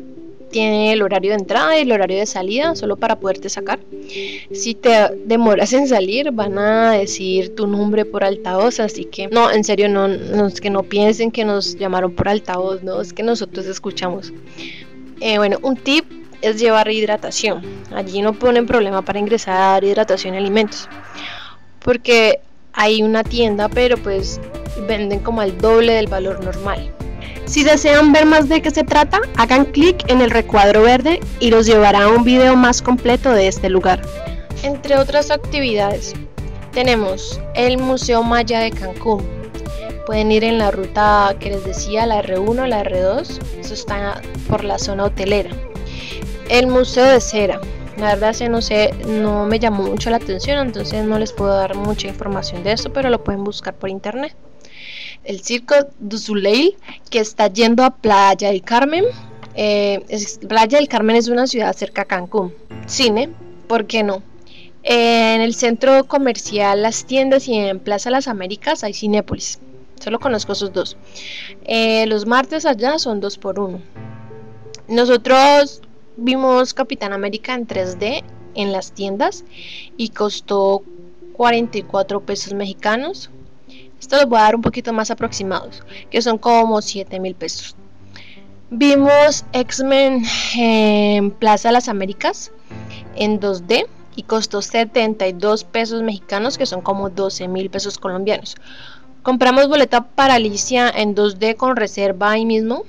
tiene el horario de entrada y el horario de salida, solo para poderte sacar. Si te demoras en salir, van a decir tu nombre por altavoz, así que no, en serio, no, es que no piensen que nos llamaron por altavoz, no, es que nosotros escuchamos. Bueno, un tip es llevar hidratación. Allí no ponen problema para ingresar hidratación y alimentos, porque hay una tienda, pero pues venden como al doble del valor normal. Si desean ver más de qué se trata, hagan clic en el recuadro verde y los llevará a un video más completo de este lugar. Entre otras actividades, tenemos el Museo Maya de Cancún. Pueden ir en la ruta que les decía, la R1, la R2, eso está por la zona hotelera. El Museo de Cera, la verdad no me llamó mucho la atención, entonces no les puedo dar mucha información de eso, pero lo pueden buscar por internet. El Circo du Soleil, que está yendo a Playa del Carmen. Playa del Carmen es una ciudad cerca a Cancún. Cine, ¿por qué no? En el centro comercial Las Tiendas y en Plaza Las Américas hay Cinépolis. Solo conozco esos dos. Los martes allá son 2x1. Nosotros vimos Capitán América en 3D en Las Tiendas y costó 44 pesos mexicanos. Esto les voy a dar un poquito más aproximados, que son como 7,000 pesos. Vimos X-Men en Plaza Las Américas en 2D y costó 72 pesos mexicanos, que son como 12,000 pesos colombianos. Compramos boleta para Alicia en 2D con reserva ahí mismo,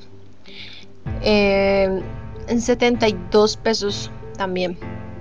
en 72 pesos también.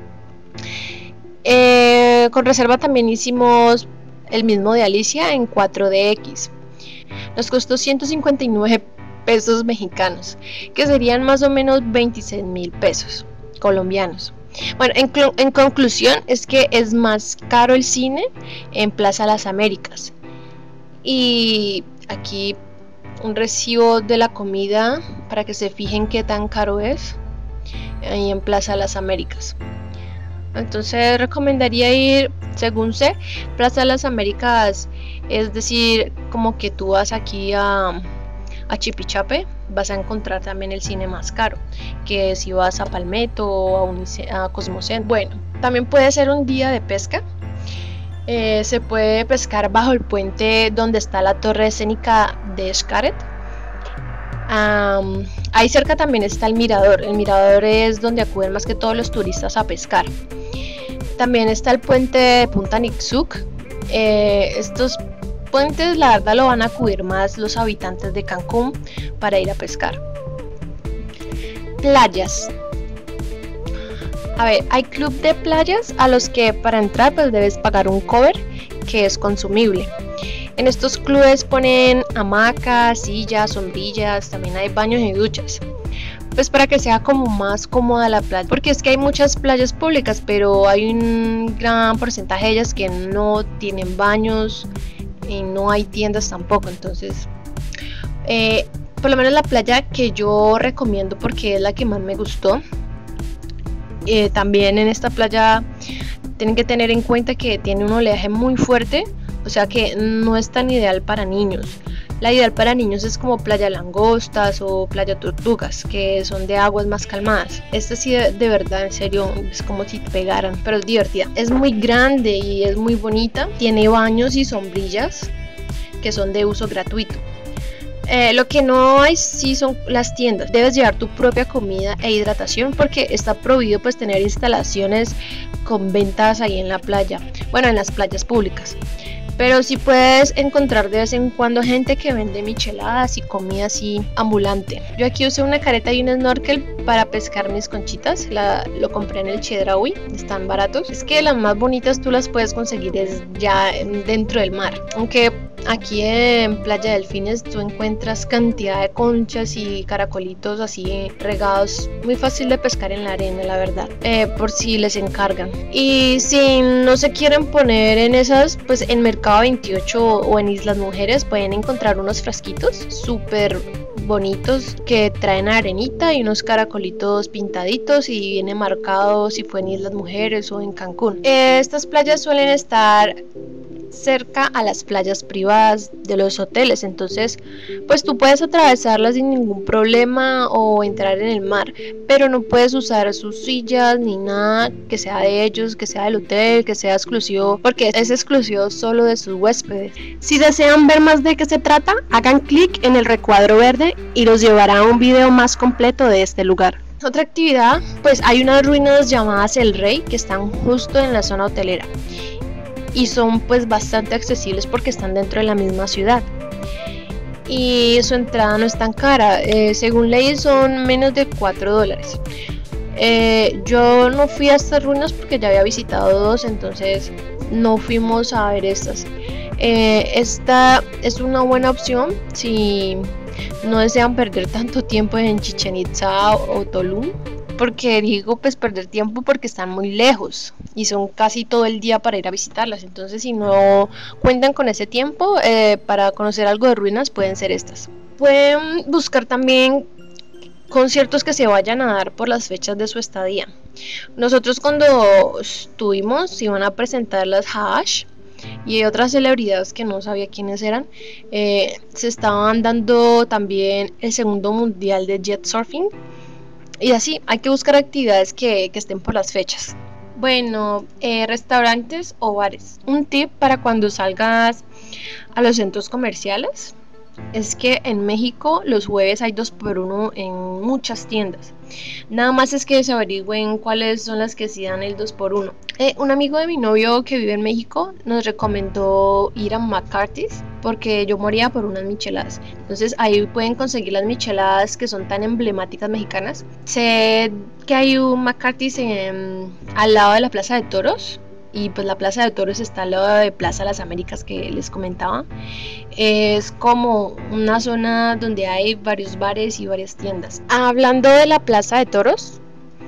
Con reserva también hicimos el mismo de Alicia en 4DX. Nos costó 159 pesos mexicanos, que serían más o menos 26,000 pesos colombianos. Bueno, en conclusión es que es más caro el cine en Plaza Las Américas. Y aquí un recibo de la comida para que se fijen qué tan caro es ahí en Plaza Las Américas. Entonces recomendaría ir, según sé, Plaza de las Américas, es decir, como que tú vas aquí a Chipichape, vas a encontrar también el cine más caro, que si vas a Palmetto o a Cosmocentro. Bueno, también puede ser un día de pesca. Se puede pescar bajo el puente donde está la torre escénica de Xcaret. Ahí cerca también está el mirador. El mirador es donde acuden más que todos los turistas a pescar. También está el puente de Punta Nixiuc. Estos puentes la verdad lo van a acudir más los habitantes de Cancún para ir a pescar. Playas. A ver, hay club de playas a los que para entrar pues debes pagar un cover que es consumible. En estos clubes ponen hamacas, sillas, sombrillas, también hay baños y duchas. Pues para que sea como más cómoda la playa, porque es que hay muchas playas públicas, pero hay un gran porcentaje de ellas que no tienen baños y no hay tiendas tampoco. Entonces, por lo menos la playa que yo recomiendo porque es la que más me gustó. También en esta playa tienen que tener en cuenta que tiene un oleaje muy fuerte, o sea que no es tan ideal para niños. La ideal para niños es como Playa Langostas o Playa Tortugas, que son de aguas más calmadas. Esta sí de verdad, en serio, es como si te pegaran, pero es divertida. Es muy grande y es muy bonita. Tiene baños y sombrillas que son de uso gratuito. Lo que no hay sí son las tiendas. Debes llevar tu propia comida e hidratación porque está prohibido pues tener instalaciones con ventas ahí en la playa. Bueno, en las playas públicas. Pero sí puedes encontrar de vez en cuando gente que vende micheladas y comida así ambulante. Yo aquí usé una careta y un snorkel para pescar mis conchitas. Lo compré en el Chedraui, están baratos. Es que las más bonitas tú las puedes conseguir ya dentro del mar. Aunque aquí en Playa Delfines tú encuentras cantidad de conchas y caracolitos así regados. Muy fácil de pescar en la arena, la verdad. Por si les encargan. Y si no se quieren poner en esas, pues en Mercado 28 o en Islas Mujeres pueden encontrar unos frasquitos súper bonitos que traen arenita y unos caracolitos pintaditos y viene marcado si fue en Islas Mujeres o en Cancún. Estas playas suelen estar cerca a las playas privadas de los hoteles, entonces pues tú puedes atravesarlas sin ningún problema o entrar en el mar, pero no puedes usar sus sillas ni nada que sea de ellos, que sea del hotel, que sea exclusivo, porque es exclusivo solo de sus huéspedes. Si desean ver más de qué se trata, hagan clic en el recuadro verde y los llevará a un video más completo de este lugar. Otra actividad, pues hay unas ruinas llamadas El Rey que están justo en la zona hotelera y son pues bastante accesibles porque están dentro de la misma ciudad y su entrada no es tan cara, según ley son menos de $4. Yo no fui a estas ruinas porque ya había visitado dos, entonces no fuimos a ver estas. Esta es una buena opción si no desean perder tanto tiempo en Chichén Itzá o Tulum, porque digo pues perder tiempo porque están muy lejos y son casi todo el día para ir a visitarlas, entonces si no cuentan con ese tiempo para conocer algo de ruinas pueden ser estas. Pueden buscar también conciertos que se vayan a dar por las fechas de su estadía. Nosotros cuando estuvimos iban a presentar las Hash y otras celebridades que no sabía quiénes eran. Se estaban dando también el segundo mundial de jet surfing y así hay que buscar actividades que estén por las fechas. Bueno, restaurantes o bares. Un tip para cuando salgas a los centros comerciales es que en México los jueves hay 2x1 en muchas tiendas. Nada más es que se averigüen cuáles son las que sí dan el 2x1. Un amigo de mi novio que vive en México nos recomendó ir a McCarthy's porque yo moría por unas micheladas. Entonces ahí pueden conseguir las micheladas que son tan emblemáticas mexicanas. Sé que hay un McCarthy's al lado de la Plaza de Toros. Y pues la Plaza de Toros está al lado de Plaza Las Américas que les comentaba. Es como una zona donde hay varios bares y varias tiendas. Hablando de la Plaza de Toros,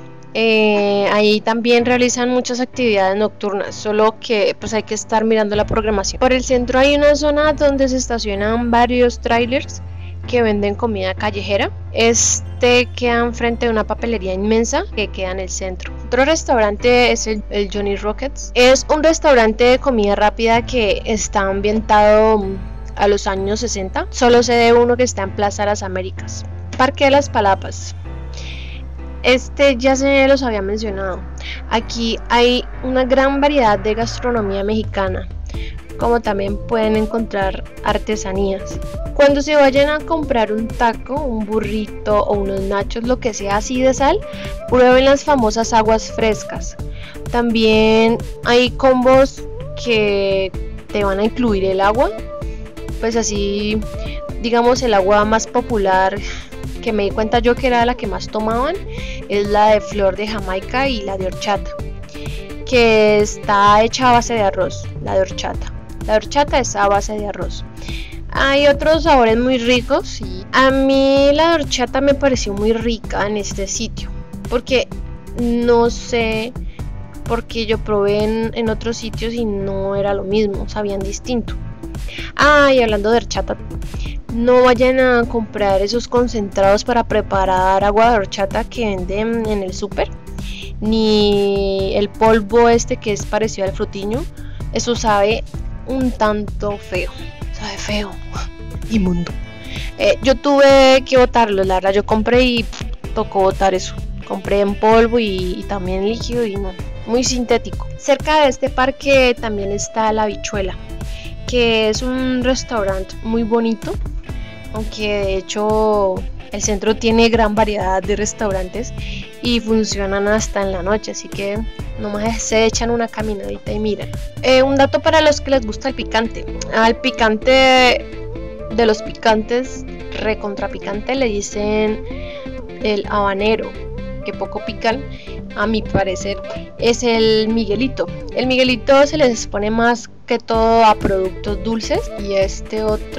ahí también realizan muchas actividades nocturnas, solo que pues hay que estar mirando la programación. Por el centro hay una zona donde se estacionan varios trailers que venden comida callejera. Queda enfrente de una papelería inmensa que queda en el centro. Otro restaurante es el Johnny Rockets. Es un restaurante de comida rápida que está ambientado a los años 60. Solo sé de uno que está en Plaza Las Américas. Parque de las Palapas. Ya se los había mencionado. Aquí hay una gran variedad de gastronomía mexicana, como también pueden encontrar artesanías. Cuando se vayan a comprar un taco, un burrito o unos nachos, lo que sea así de sal, prueben las famosas aguas frescas. También hay combos que te van a incluir el agua, pues así digamos el agua más popular que me di cuenta yo que era la que más tomaban es la de flor de Jamaica y la de horchata, que está hecha a base de arroz, la de horchata. La horchata es a base de arroz. Hay otros sabores muy ricos y a mí la horchata me pareció muy rica en este sitio, porque no sé, porque yo probé en otros sitios y no era lo mismo, sabían distinto. Y hablando de horchata, no vayan a comprar esos concentrados para preparar agua de horchata que venden en el súper, ni el polvo que es parecido al frutiño. Eso sabe un tanto feo, sabe feo, inmundo. Yo tuve que botarlo, la verdad, yo compré y tocó botar eso. Compré en polvo y también líquido y no, muy sintético. Cerca de este parque también está La Habichuela, que es un restaurante muy bonito, aunque de hecho el centro tiene gran variedad de restaurantes y funcionan hasta en la noche, así que nomás se echan una caminadita y miran. Un dato para los que les gusta el picante. Al picante de los picantes, recontra picante, le dicen el habanero, que poco pican, a mi parecer, es el Miguelito. El Miguelito se les pone más que todo a productos dulces y este otro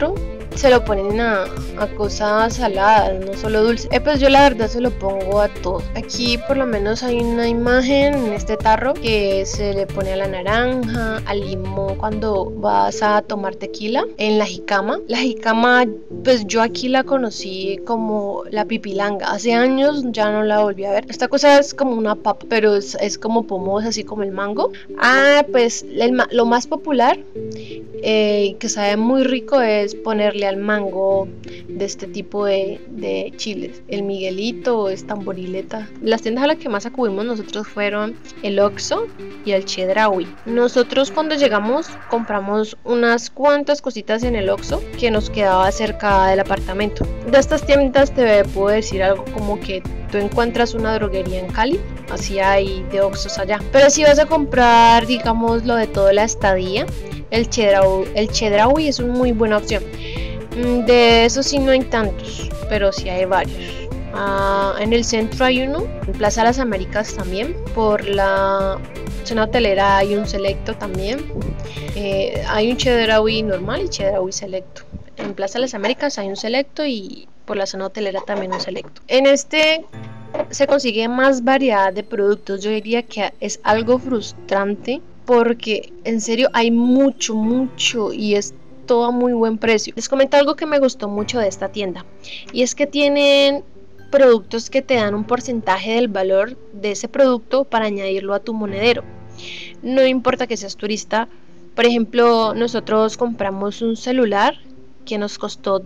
se lo ponen a cosas saladas, no solo dulces. Pues yo la verdad se lo pongo a todo. Aquí por lo menos hay una imagen en este tarro que se le pone a la naranja, al limón cuando vas a tomar tequila, en la jícama. La jícama, pues yo aquí la conocí como la pipilanga. Hace años ya no la volví a ver. Esta cosa es como una papa, pero es como pomosa, así como el mango. Pues lo más popular que sabe muy rico es ponerle al mango de este tipo de chiles. El Miguelito es tamborileta. Las tiendas a las que más acudimos nosotros fueron el Oxxo y el Chedraui. Nosotros cuando llegamos compramos unas cuantas cositas en el Oxxo que nos quedaba cerca del apartamento. De estas tiendas te puedo decir algo como que tú encuentras una droguería en Cali, así hay de Oxxos allá. Pero si vas a comprar, digamos, lo de toda la estadía, el Chedraui es una muy buena opción. De eso sí no hay tantos, pero sí hay varios. En el centro hay uno, en Plaza Las Américas también, por la zona hotelera hay un selecto también. Hay un Chedraui normal y Chedraui selecto. En Plaza Las Américas hay un selecto y por la zona hotelera también un selecto. En este se consigue más variedad de productos. Yo diría que es algo frustrante porque en serio hay mucho y es todo a muy buen precio. Les comento algo que me gustó mucho de esta tienda y es que tienen productos que te dan un porcentaje del valor de ese producto para añadirlo a tu monedero. No importa que seas turista. Por ejemplo, nosotros compramos un celular que nos costó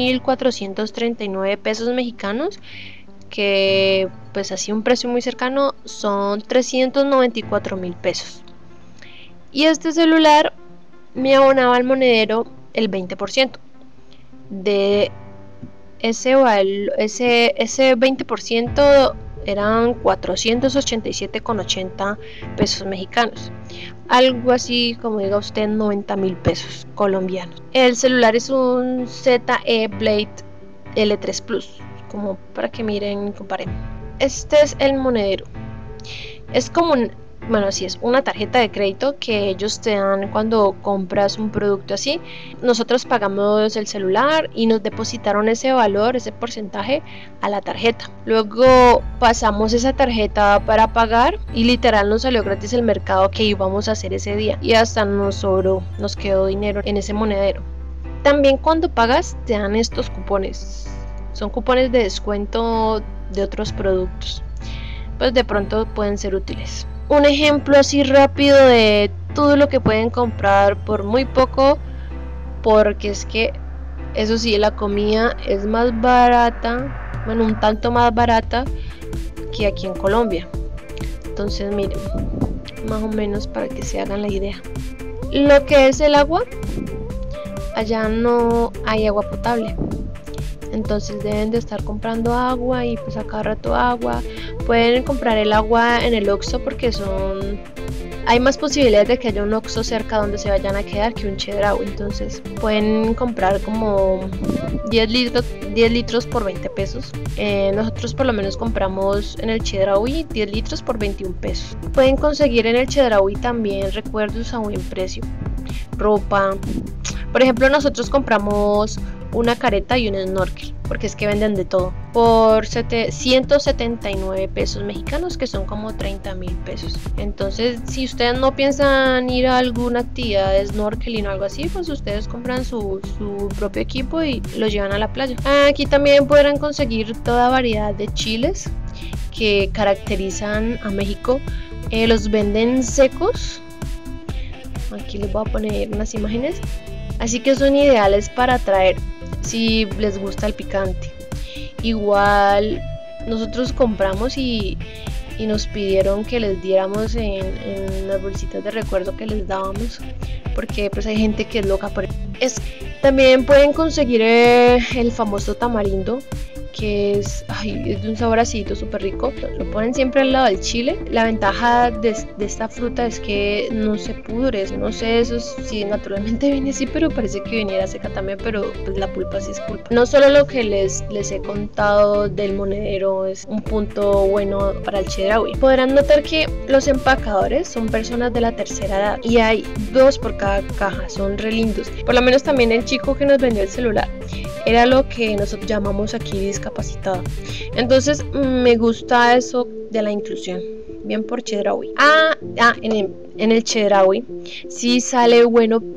2.439 pesos mexicanos, que pues así un precio muy cercano son 394.000 pesos. Y este celular me abonaba al monedero el 20%. De ese 20% eran 487,80 pesos mexicanos. Algo así, como diga usted, 90.000 pesos colombianos. El celular es un ZE Blade L3 Plus, como para que miren y comparen. Este es el monedero. Es como así es, una tarjeta de crédito que ellos te dan cuando compras un producto así. Nosotros pagamos el celular y nos depositaron ese valor, ese porcentaje a la tarjeta. Luego pasamos esa tarjeta para pagar y literal nos salió gratis el mercado que íbamos a hacer ese día y hasta nos sobró, nos quedó dinero en ese monedero. También cuando pagas te dan estos cupones. Son cupones de descuento de otros productos. Pues de pronto pueden ser útiles. Un ejemplo así rápido de todo lo que pueden comprar por muy poco, porque es que eso sí, la comida es más barata, un tanto más barata que aquí en Colombia. Entonces miren, más o menos para que se hagan la idea. Lo que es el agua, allá no hay agua potable. Entonces deben de estar comprando agua y pues a cada rato agua. Pueden comprar el agua en el Oxxo porque hay más posibilidades de que haya un Oxxo cerca donde se vayan a quedar que un Chedraui. Entonces pueden comprar como 10 litros por 20 pesos. Nosotros por lo menos compramos en el Chedraui 10 litros por 21 pesos. Pueden conseguir en el Chedraui también recuerdos a buen precio. Ropa. Por ejemplo, nosotros compramos una careta y un snorkel, porque es que venden de todo, por 179 pesos mexicanos, que son como 30.000 pesos. Entonces, si ustedes no piensan ir a alguna actividad de snorkeling o algo así, pues ustedes compran su propio equipo y lo llevan a la playa. Aquí también podrán conseguir toda variedad de chiles que caracterizan a México. Los venden secos. Aquí les voy a poner unas imágenes. Así que son ideales para traer si les gusta el picante. Igual nosotros compramos y nos pidieron que les diéramos en las bolsitas de recuerdo que les dábamos, porque pues hay gente que es loca por eso. También pueden conseguir el famoso tamarindo, es de un sabor acidito súper rico. Lo ponen siempre al lado del chile. La ventaja de esta fruta es que no se pudre, no sé eso si naturalmente viene así, pero parece que viniera seca también, pero pues la pulpa sí es pulpa. No solo lo que les he contado del monedero es un punto bueno para el Chedraui. Podrán notar que los empacadores son personas de la tercera edad y hay 2 por cada caja, son re lindos. Por lo menos también el chico que nos vendió el celular era lo que nosotros llamamos aquí discapacitado. Entonces me gusta eso de la inclusión. Bien por Chedraui. En el Chedraui sí sale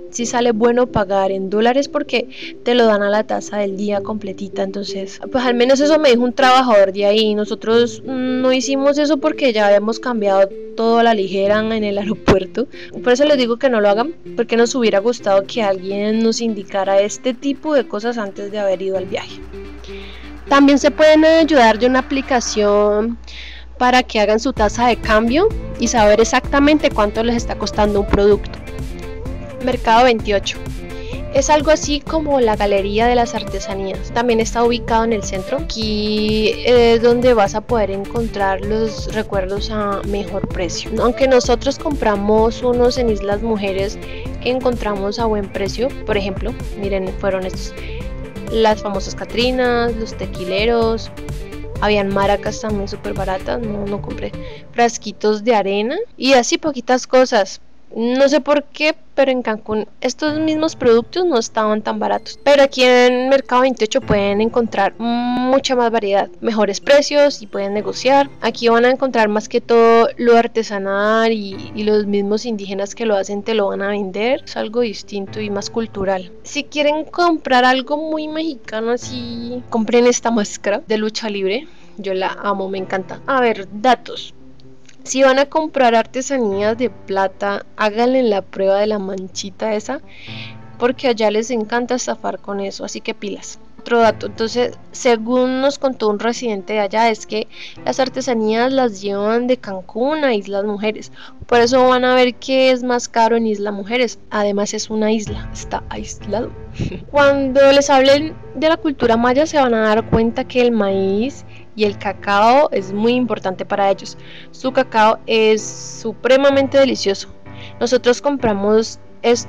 bueno pagar en dólares porque te lo dan a la tasa del día completita. Entonces, pues al menos eso me dijo un trabajador de ahí. Nosotros no hicimos eso porque ya habíamos cambiado todo a la ligera en el aeropuerto. Por eso les digo que no lo hagan, porque nos hubiera gustado que alguien nos indicara este tipo de cosas antes de haber ido al viaje. También se pueden ayudar de una aplicación para que hagan su tasa de cambio y saber exactamente cuánto les está costando un producto. Mercado 28 es algo así como la galería de las artesanías. También está ubicado en el centro. Aquí es donde vas a poder encontrar los recuerdos a mejor precio. Aunque nosotros compramos unos en Islas Mujeres que encontramos a buen precio, por ejemplo, miren, fueron estos: las famosas Catrinas, los tequileros. Habían maracas también súper baratas, no compré. Frasquitos de arena y así poquitas cosas. No sé por qué, pero en Cancún estos mismos productos no estaban tan baratos. Pero aquí en Mercado 28 pueden encontrar mucha más variedad, mejores precios y pueden negociar. Aquí van a encontrar más que todo lo artesanal y los mismos indígenas que lo hacen te lo van a vender. Es algo distinto y más cultural. Si quieren comprar algo muy mexicano así, compren esta máscara de lucha libre. Yo la amo, me encanta. A ver, datos. Si van a comprar artesanías de plata, háganle la prueba de la manchita esa, porque allá les encanta estafar con eso, así que pilas. Otro dato, entonces, según nos contó un residente de allá, es que las artesanías las llevan de Cancún a Islas Mujeres. Por eso van a ver que es más caro en Islas Mujeres. Además es una isla, está aislado. Cuando les hablen de la cultura maya se van a dar cuenta que el maíz y el cacao es muy importante para ellos. Su cacao es supremamente delicioso. Nosotros compramos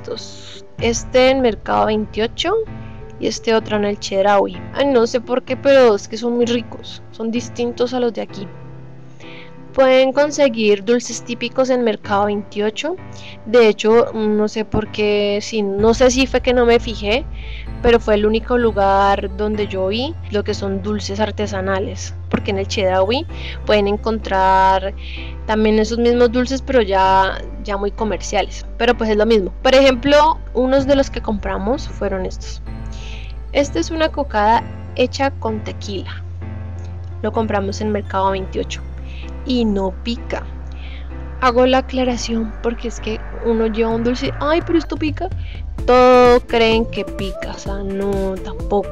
este en Mercado 28 y este otro en el Chedraui. No sé por qué, pero es que son muy ricos, son distintos a los de aquí. Pueden conseguir dulces típicos en Mercado 28. De hecho, no sé por qué, no sé si fue que no me fijé, pero fue el único lugar donde yo vi lo que son dulces artesanales. Porque en el Chedraui pueden encontrar también esos mismos dulces, pero ya muy comerciales. Pero pues es lo mismo. Por ejemplo, unos de los que compramos fueron estos. Esta es una cocada hecha con tequila. Lo compramos en Mercado 28. Y no pica. Hago la aclaración porque es que uno lleva un dulce, ay, pero esto pica. Todos creen que pica, o sea, no, tampoco.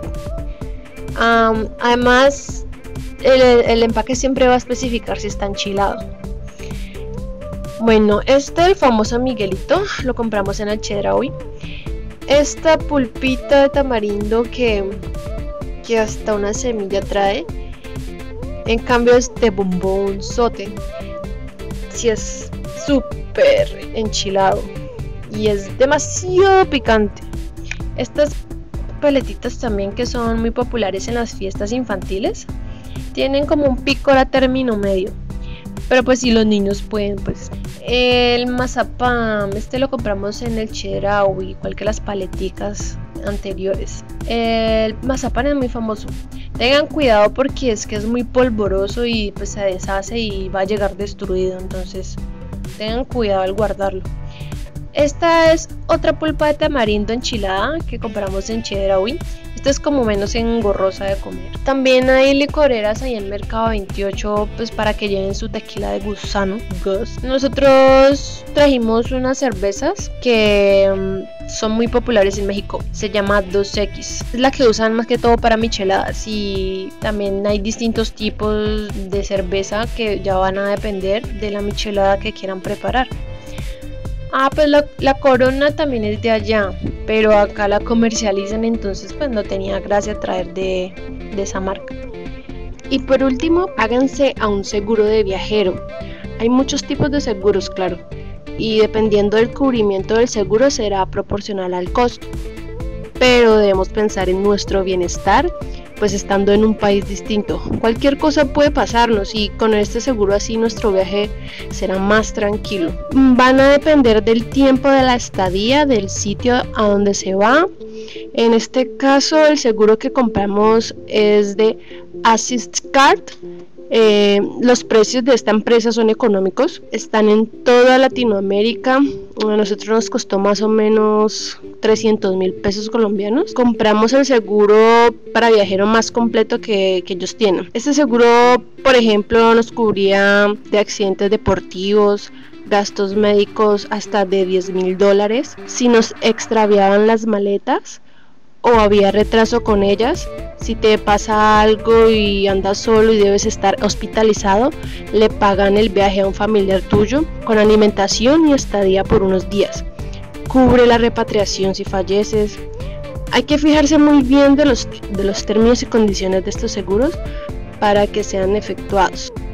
Además, el empaque siempre va a especificar si está enchilado. Bueno, el famoso Miguelito, lo compramos en el Chedraui. Esta pulpita de tamarindo que hasta una semilla trae. En cambio este bombonzote sí es súper enchilado y es demasiado picante. Estas paletitas también, que son muy populares en las fiestas infantiles, tienen como un picor a término medio, pero pues si los niños pueden, pues. El mazapán, lo compramos en el Chedraui, igual que las paleticas anteriores. El mazapán es muy famoso. Tengan cuidado porque es que es muy polvoroso y pues se deshace y va a llegar destruido, entonces tengan cuidado al guardarlo. Esta es otra pulpa de tamarindo enchilada que compramos en Chedraui. Esta es como menos engorrosa de comer. También hay licoreras ahí en Mercado 28, pues para que lleven su tequila de gusano. Nosotros trajimos unas cervezas que son muy populares en México. Se llama 2X. Es la que usan más que todo para micheladas. Y también hay distintos tipos de cerveza que ya van a depender de la michelada que quieran preparar. Pues la Corona también es de allá, pero acá la comercializan, entonces pues no tenía gracia traer de esa marca. Y por último, háganse a un seguro de viajero. Hay muchos tipos de seguros, claro, y dependiendo del cubrimiento del seguro será proporcional al costo. Pero debemos pensar en nuestro bienestar, pues estando en un país distinto. Cualquier cosa puede pasarnos y con este seguro así nuestro viaje será más tranquilo. Van a depender del tiempo de la estadía, del sitio a donde se va. En este caso el seguro que compramos es de Assist Card. Los precios de esta empresa son económicos, están en toda Latinoamérica. A nosotros nos costó más o menos 300.000 pesos colombianos. Compramos el seguro para viajero más completo que ellos tienen. Este seguro, por ejemplo, nos cubría de accidentes deportivos, gastos médicos hasta de $10.000, si nos extraviaban las maletas o había retraso con ellas. Si te pasa algo y andas solo y debes estar hospitalizado, le pagan el viaje a un familiar tuyo con alimentación y estadía por unos días. Cubre la repatriación si falleces. Hay que fijarse muy bien de los términos y condiciones de estos seguros para que sean efectuados.